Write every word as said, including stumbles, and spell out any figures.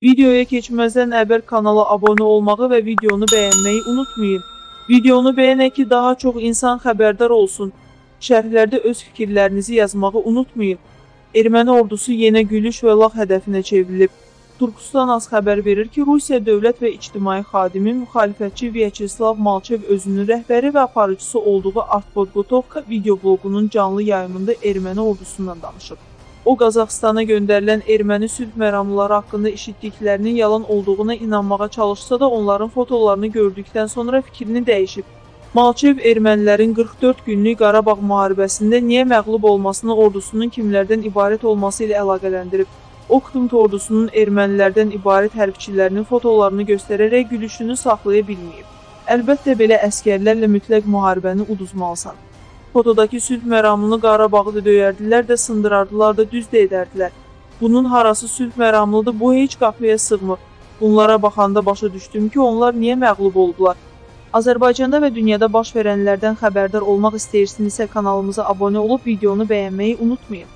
Videoya keçməzdən əvvəl kanala abunə olmağı və videonu bəyənməyi unutmayın. Videonu bəyənək ki, daha çox insan xəbərdar olsun. Şərhlərdə öz fikirlərinizi yazmağı unutmayın. Erməni ordusu yenə gülüş və lağ hədəfinə çevrilib. Turkistan AS xəbər verir ki, Rusiya dövlət və ictimai xadimi, müxalifətçi Vyacheslav Malchev özünün rəhbəri və aparıcısı olduğu Artpodgotovka videobloqunun canlı yayımında erməni ordusundan danışıb. O, Qazaxstana göndərilən erməni sülh məramlıları haqqında eşitdiklərinin yalan olduğuna inanmağa çalışsa da onların fotolarını gördükdən sonra fikrini dəyişib. Malchev ermənilərin qırx dörd günlük Qarabağ müharibəsində niyə məğlub olmasını ordusunun kimlərdən ibarət olması ilə əlaqələndirib. O, Ktmt ordusunun ermənilərdən ibarət hərbçilərinin fotolarını göstərərək gülüşünü saxlaya bilməyib. Əlbəttə, belə əskərlərlə mütləq müharibəni uduzmalısan. Fotodakı sülh məramlını Qarabağı da döyərdilər də, sındırardılar da, düz də edərdilər. Bunun harası sülh məramlıdır, bu heç qapıya sığmır. Bunlara baxanda başa düşdüm ki, onlar niyə məğlub oldular. Azərbaycanda və dünyada baş verənlərdən xəbərdar olmaq istəyirsinizsə kanalımıza abunə olub videonu bəyənməyi unutmayın.